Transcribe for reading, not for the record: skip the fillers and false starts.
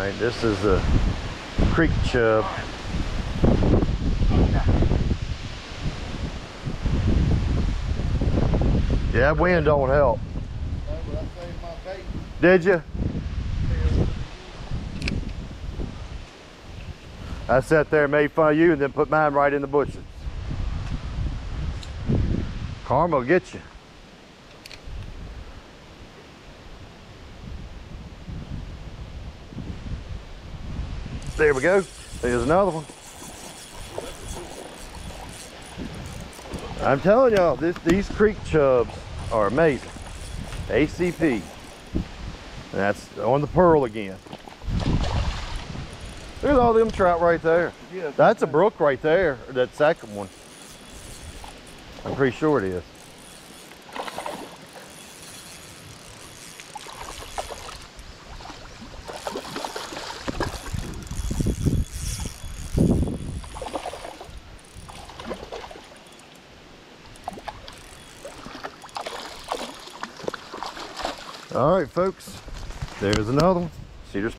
right, this is a creek chub. Yeah, that wind don't help. Did you? I sat there and made fun of you and then put mine right in the bushes. Karma will get you. There we go. There's another one. I'm telling y'all, these creek chubs are amazing. ACP. And that's on the pearl again. Look at all them trout right there. Yeah, that's a brook right there, that second one. I'm pretty sure it is. All right, folks, there's another one. See, there's